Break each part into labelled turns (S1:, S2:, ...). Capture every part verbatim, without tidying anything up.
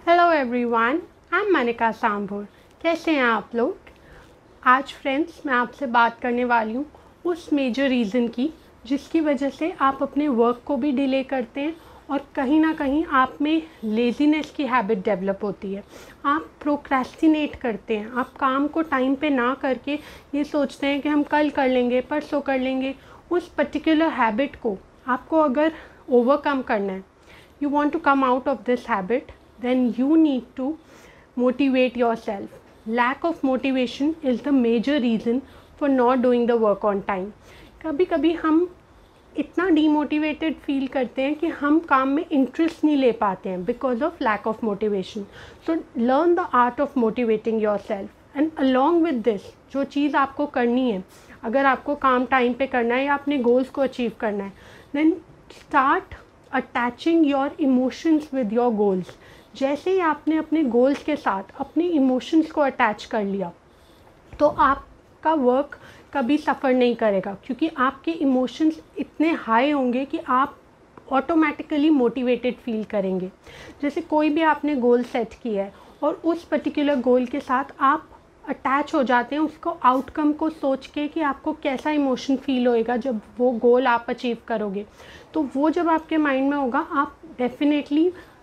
S1: Hello everyone, I am Manika Sambhar. कैसे हैं आप लोग? आज फ्रेंड्स मैं आपसे बात करने वाली हूँ उस मेजर रीज़न की जिसकी वजह से आप अपने वर्क को भी डिले करते हैं और कहीं ना कहीं आप में लेज़ीनेस की हैबिट डेवलप होती है। आप प्रोक्रेस्टिनेट करते हैं, आप काम को टाइम पे ना करके ये सोचते हैं कि हम कल कर लेंगे, परसों कर लेंगे। उस पर्टिकुलर हैबिट को आपको अगर ओवरकम करना है, you want to come out of this habit, then you need to motivate yourself. Lack of motivation is the major reason for not doing the work on time. कभी कभी हम इतना demotivated feel करते हैं कि हम काम में इंटरेस्ट नहीं ले पाते हैं because of lack of motivation. So learn the art of motivating yourself and along with this जो चीज़ आपको करनी है, अगर आपको काम टाइम पे करना है या अपने गोल्स को अचीव करना है, then start attaching your emotions with your goals. जैसे ही आपने अपने गोल्स के साथ अपने इमोशंस को अटैच कर लिया तो आपका वर्क कभी सफ़र नहीं करेगा, क्योंकि आपके इमोशंस इतने हाई होंगे कि आप ऑटोमेटिकली मोटिवेटेड फील करेंगे। जैसे कोई भी आपने गोल सेट किया है और उस पर्टिकुलर गोल के साथ आप अटैच हो जाते हैं उसको आउटकम को सोच के कि आपको कैसा इमोशन फील होएगा जब वो गोल आप अचीव करोगे, तो वो जब आपके माइंड में होगा आप डेफिनेटली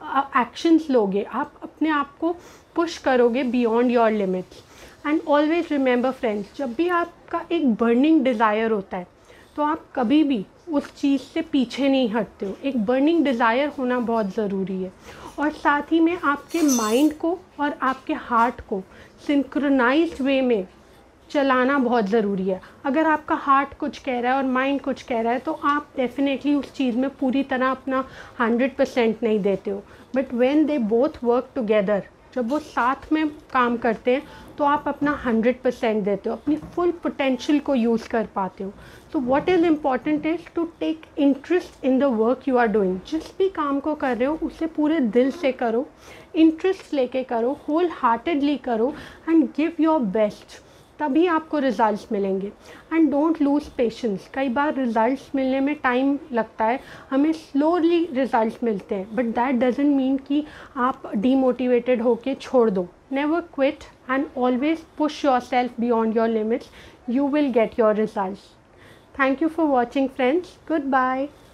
S1: एक्शंस लोगे, आप अपने आप को पुश करोगे beyond your limits. And always remember friends, जब भी आपका एक बर्निंग डिज़ायर होता है तो आप कभी भी उस चीज़ से पीछे नहीं हटते हो। एक बर्निंग डिज़ायर होना बहुत ज़रूरी है और साथ ही में आपके माइंड को और आपके हार्ट को सिंक्रोनाइज्ड वे में चलाना बहुत ज़रूरी है। अगर आपका हार्ट कुछ कह रहा है और माइंड कुछ कह रहा है तो आप डेफिनेटली उस चीज़ में पूरी तरह अपना हंड्रेड परसेंट नहीं देते हो। But when they both work together, जब वो साथ में काम करते हैं तो आप अपना हंड्रेड परसेंट देते हो, अपनी फुल पोटेंशियल को यूज़ कर पाते हो। So what is important is to take interest in the work you are doing. जिस भी काम को कर रहे हो उसे पूरे दिल से करो, इंटरेस्ट लेके करो, होल हार्टेडली करो एंड गिव योर बेस्ट, तभी आपको रिज़ल्ट्स मिलेंगे। And don't lose patience. कई बार रिज़ल्ट्स मिलने में टाइम लगता है, हमें स्लोली रिज़ल्ट्स मिलते हैं, बट दैट डजंट मीन कि आप डीमोटिवेटेड होके छोड़ दो। Never quit and always push yourself beyond your limits, you will get your results. Thank you for watching friends, good bye.